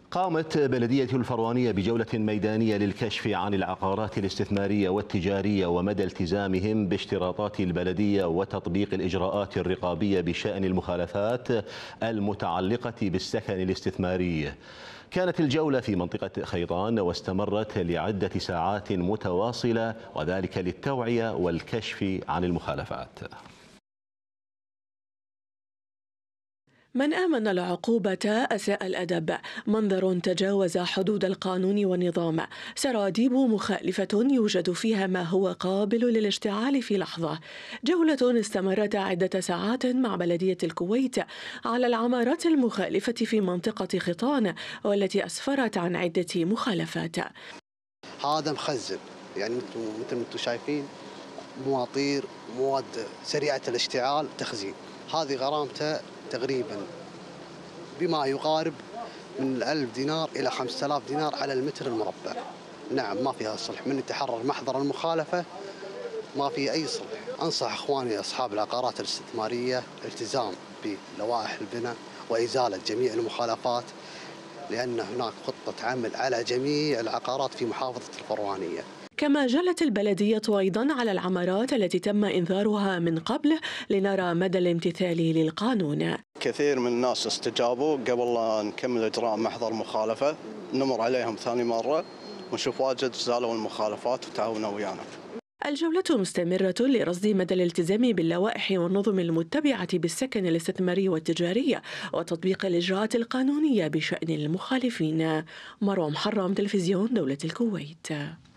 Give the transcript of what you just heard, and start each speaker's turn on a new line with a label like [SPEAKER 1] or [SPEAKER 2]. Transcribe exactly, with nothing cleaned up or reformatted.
[SPEAKER 1] قامت بلدية الفروانية بجولة ميدانية للكشف عن العقارات الاستثمارية والتجارية ومدى التزامهم باشتراطات البلدية وتطبيق الإجراءات الرقابية بشأن المخالفات المتعلقة بالسكن الاستثماري. كانت الجولة في منطقة خيطان واستمرت لعدة ساعات متواصلة، وذلك للتوعية والكشف عن المخالفات.
[SPEAKER 2] من آمن العقوبة أساء الأدب، منظر تجاوز حدود القانون والنظام، سراديب مخالفة يوجد فيها ما هو قابل للاشتعال في لحظة. جولة استمرت عدة ساعات مع بلدية الكويت على العمارات المخالفة في منطقة خيطان، والتي أسفرت عن عدة مخالفات.
[SPEAKER 3] هذا مخزن، يعني مثل ما انتم شايفين، مواطير، مواد سريعة الاشتعال، تخزين. هذه غرامته تقريبا بما يقارب من ألف دينار إلى خمسة آلاف دينار على المتر المربع. نعم، ما فيها صلح، من يتحرر محضر المخالفة ما في أي صلح. أنصح إخواني أصحاب العقارات الاستثمارية الالتزام بلوائح البناء وإزالة جميع المخالفات، لأن هناك خطة عمل على جميع العقارات في محافظة الفروانية.
[SPEAKER 2] كما جلت البلدية أيضا على العمارات التي تم إنذارها من قبل لنرى مدى الامتثال للقانون.
[SPEAKER 4] كثير من الناس استجابوا قبل لا نكمل إجراء محضر مخالفة، نمر عليهم ثاني مرة ونشوف واجد زالوا المخالفات وتعاونوا ويانا.
[SPEAKER 2] الجولة مستمرة لرصد مدى الالتزام باللوائح والنظم المتبعة بالسكن الاستثماري والتجاري وتطبيق الإجراءات القانونية بشأن المخالفين. مروة محرم، تلفزيون دولة الكويت.